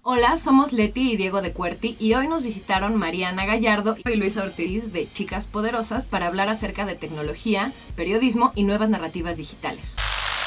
Hola, somos Leti y Diego de Cuerti y hoy nos visitaron Mariana Gallardo y Luisa Ortiz de Chicas Poderosas para hablar acerca de tecnología, periodismo y nuevas narrativas digitales.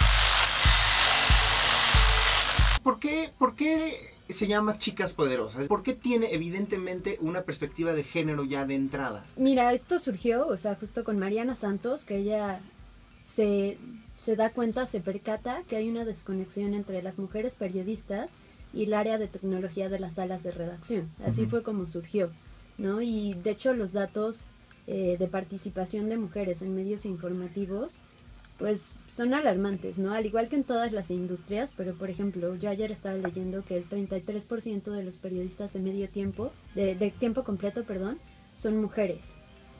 ¿Por qué se llama Chicas Poderosas? ¿Por qué tiene evidentemente una perspectiva de género ya de entrada? Mira, esto surgió, justo con Mariana Santos, que ella se da cuenta, se percata que hay una desconexión entre las mujeres periodistas y el área de tecnología de las salas de redacción. Así fue como surgió, ¿no? Y de hecho los datos de participación de mujeres en medios informativos pues son alarmantes, ¿no? Al igual que en todas las industrias, pero por ejemplo, yo ayer estaba leyendo que el 33% de los periodistas de medio tiempo, de tiempo completo, perdón, son mujeres.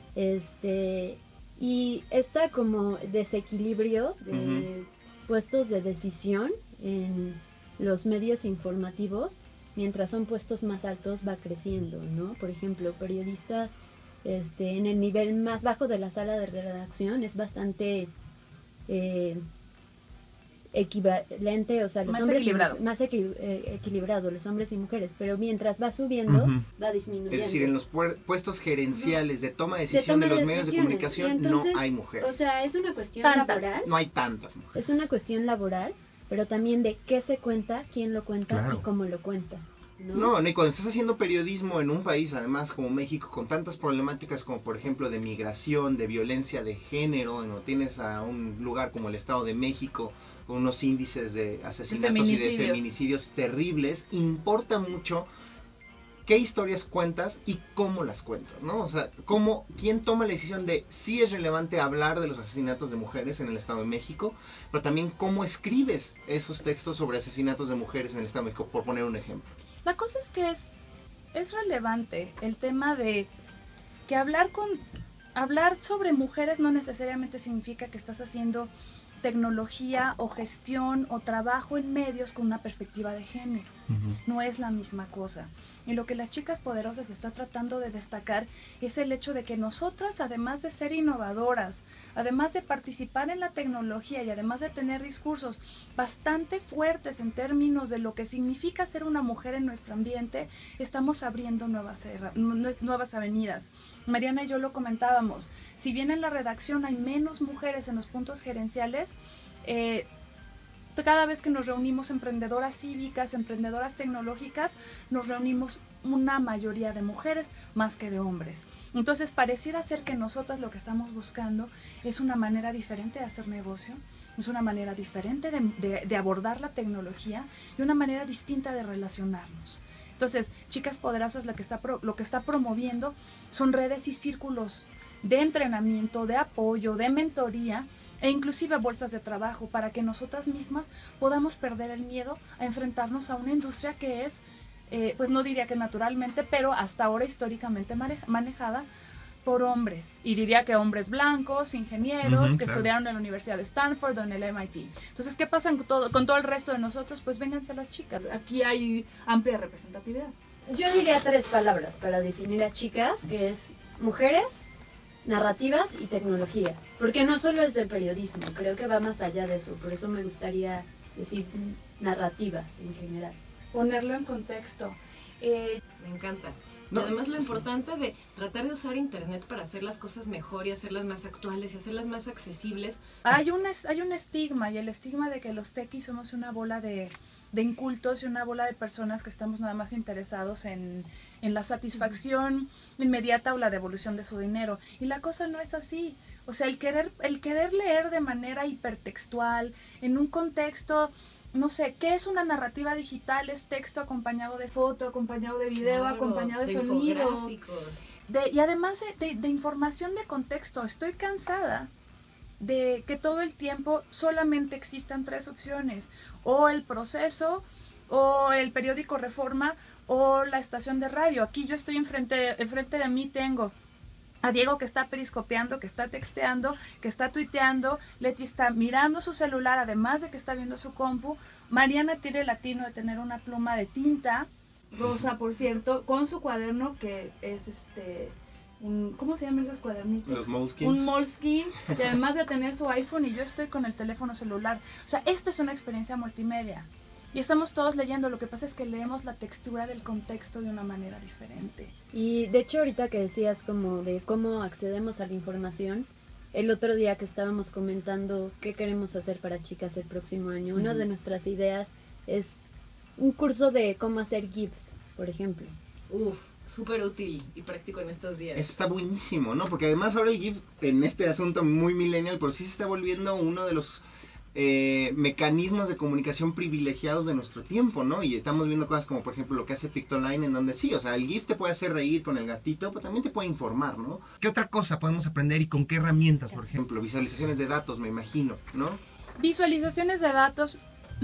Y está como desequilibrio de puestos de decisión en los medios informativos, mientras son puestos más altos va creciendo, ¿no? Por ejemplo, periodistas en el nivel más bajo de la sala de redacción es bastante equivalente, o sea, los más hombres equilibrado. más equilibrado, los hombres y mujeres, pero mientras va subiendo, va disminuyendo. Es decir, en los puestos gerenciales de toma de decisión de los medios de comunicación entonces, no hay mujeres. O sea, es una cuestión laboral. No hay tantas mujeres. Es una cuestión laboral, pero también de qué se cuenta, quién lo cuenta Claro. y cómo lo cuenta. No, y cuando estás haciendo periodismo en un país, además como México, con tantas problemáticas como por ejemplo de migración, de violencia de género, ¿no? Tienes a un lugar como el Estado de México con unos índices de asesinatos y de feminicidios terribles, importa mucho qué historias cuentas y cómo las cuentas, ¿no? O sea, quién toma la decisión de si es relevante hablar de los asesinatos de mujeres en el Estado de México, pero también cómo escribes esos textos sobre asesinatos de mujeres en el Estado de México, por poner un ejemplo. La cosa es que es relevante el tema de que hablar sobre mujeres no necesariamente significa que estás haciendo tecnología o gestión o trabajo en medios con una perspectiva de género. No es la misma cosa. Y lo que las Chicas Poderosas está tratando de destacar es el hecho de que nosotras, además de ser innovadoras, además de participar en la tecnología y además de tener discursos bastante fuertes en términos de lo que significa ser una mujer en nuestro ambiente, estamos abriendo nuevas avenidas. Mariana y yo lo comentábamos, si bien en la redacción hay menos mujeres en los puntos gerenciales, cada vez que nos reunimos emprendedoras cívicas, emprendedoras tecnológicas, nos reunimos una mayoría de mujeres más que de hombres. Entonces pareciera ser que nosotras lo que estamos buscando es una manera diferente de hacer negocio, es una manera diferente de abordar la tecnología y una manera distinta de relacionarnos. Entonces, Chicas Poderosas lo que está promoviendo son redes y círculos de entrenamiento, de apoyo, de mentoría e inclusive bolsas de trabajo para que nosotras mismas podamos perder el miedo a enfrentarnos a una industria que es, pues no diría que naturalmente, pero hasta ahora históricamente manejada por hombres, y diría que hombres blancos, ingenieros, que estudiaron en la Universidad de Stanford o en el MIT. Entonces, ¿qué pasa con todo el resto de nosotros? Pues vénganse las chicas, aquí hay amplia representatividad. Yo diría 3 palabras para definir a chicas, que es mujeres, narrativas y tecnología, porque no solo es del periodismo, creo que va más allá de eso, por eso me gustaría decir narrativas en general. Ponerlo en contexto. Me encanta. Y además lo importante de tratar de usar internet para hacer las cosas mejor y hacerlas más actuales y hacerlas más accesibles. Hay un estigma, y el estigma de que los techies somos una bola de incultos y una bola de personas que estamos nada más interesados en la satisfacción inmediata o la devolución de su dinero. Y la cosa no es así. O sea, el querer leer de manera hipertextual, en un contexto, no sé, ¿qué es una narrativa digital? Es texto acompañado de foto, acompañado de video, Claro, acompañado de sonido. Y además de información de contexto. Estoy cansada de que todo el tiempo solamente existan 3 opciones: o el Proceso, o el periódico Reforma, o la estación de radio. Aquí yo estoy enfrente de mí, tengo a Diego que está periscopeando, que está texteando, que está tuiteando, Leti está mirando su celular, además de que está viendo su compu, Mariana tiene el atino de tener una pluma de tinta, rosa por cierto, con su cuaderno que es ¿cómo se llaman esos cuadernitos? Los Moleskines. Un Moleskine, y además de tener su iPhone, y yo estoy con el teléfono celular. O sea, esta es una experiencia multimedia. y estamos todos leyendo. Lo que pasa es que leemos la textura del contexto de una manera diferente. Y de hecho ahorita que decías como de cómo accedemos a la información, el otro día que estábamos comentando qué queremos hacer para chicas el próximo año, una de nuestras ideas es un curso de cómo hacer GIFs, por ejemplo. Uf, súper útil y práctico en estos días. Eso está buenísimo, ¿no? Porque además ahora el GIF, en este asunto muy millennial, pero sí se está volviendo uno de los mecanismos de comunicación privilegiados de nuestro tiempo, ¿no? Y estamos viendo cosas como, por ejemplo, lo que hace Pictoline, en donde sí, o sea, el GIF te puede hacer reír con el gatito, pero también te puede informar, ¿no? ¿Qué otra cosa podemos aprender y con qué herramientas, por ejemplo? Visualizaciones de datos, me imagino, ¿no? Visualizaciones de datos,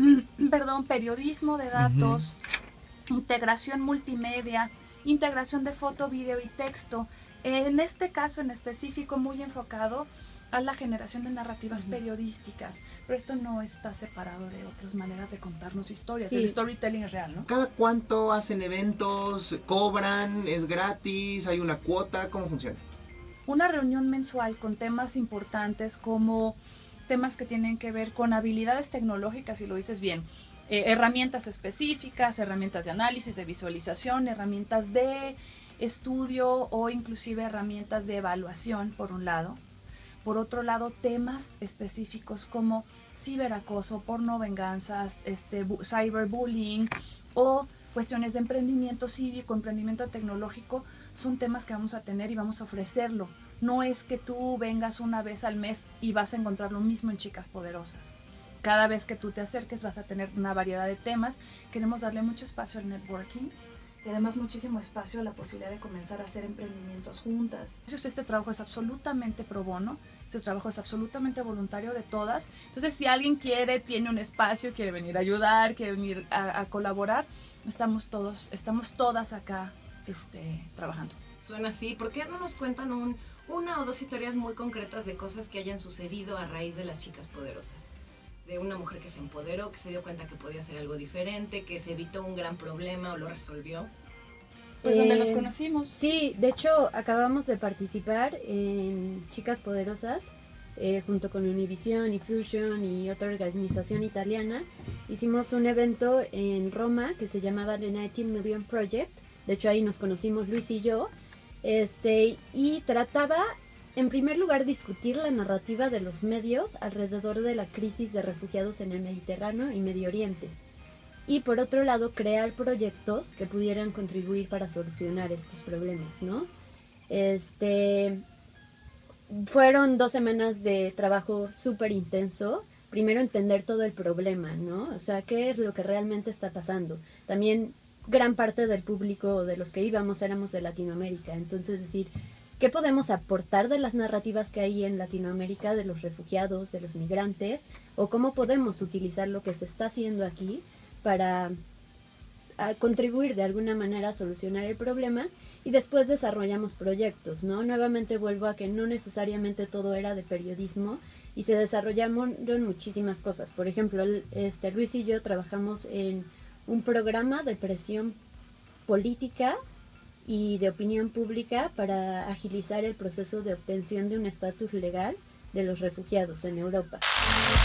periodismo de datos, integración multimedia, integración de foto, video y texto. En este caso en específico muy enfocado a la generación de narrativas periodísticas, pero esto no está separado de otras maneras de contarnos historias. Sí. El storytelling es real, ¿no? ¿Cada cuánto hacen eventos? ¿Cobran? ¿Es gratis? ¿Hay una cuota? ¿Cómo funciona? Una reunión mensual con temas importantes como temas que tienen que ver con habilidades tecnológicas, si lo dices bien, herramientas específicas, herramientas de análisis, de visualización, herramientas de estudio o inclusive herramientas de evaluación, por un lado. Por otro lado, temas específicos como ciberacoso, pornovenganzas, cyberbullying o cuestiones de emprendimiento cívico, emprendimiento tecnológico, son temas que vamos a tener y vamos a ofrecerlo. No es que tú vengas una vez al mes y vas a encontrar lo mismo en Chicas Poderosas. Cada vez que tú te acerques vas a tener una variedad de temas. Queremos darle mucho espacio al networking y además muchísimo espacio a la posibilidad de comenzar a hacer emprendimientos juntas. Este trabajo es absolutamente pro bono, este trabajo es absolutamente voluntario de todas. Entonces, si alguien quiere, tiene un espacio, quiere venir a ayudar, quiere venir a colaborar, estamos todas acá trabajando. Suena así. ¿Por qué no nos cuentan una o dos historias muy concretas de cosas que hayan sucedido a raíz de las Chicas Poderosas? De una mujer que se empoderó, que se dio cuenta que podía hacer algo diferente, que se evitó un gran problema o lo resolvió. Pues donde nos conocimos. Sí, de hecho acabamos de participar en Chicas Poderosas junto con Univision y Fusion y otra organización italiana. Hicimos un evento en Roma que se llamaba The 19 Million Project. De hecho ahí nos conocimos Luis y yo. Y trataba, en primer lugar, discutir la narrativa de los medios alrededor de la crisis de refugiados en el Mediterráneo y Medio Oriente. Y por otro lado, crear proyectos que pudieran contribuir para solucionar estos problemas, ¿no? Fueron 2 semanas de trabajo súper intenso. Primero entender todo el problema, ¿no? O sea, qué es lo que realmente está pasando. También gran parte del público de los que íbamos éramos de Latinoamérica. Entonces, decir, ¿qué podemos aportar de las narrativas que hay en Latinoamérica, de los refugiados, de los migrantes? ¿O cómo podemos utilizar lo que se está haciendo aquí para contribuir de alguna manera a solucionar el problema? Y después desarrollamos proyectos, ¿no? Nuevamente vuelvo a que no necesariamente todo era de periodismo y se desarrollaron muchísimas cosas. Por ejemplo, Luis y yo trabajamos en un programa de presión política y de opinión pública para agilizar el proceso de obtención de un estatus legal de los refugiados en Europa.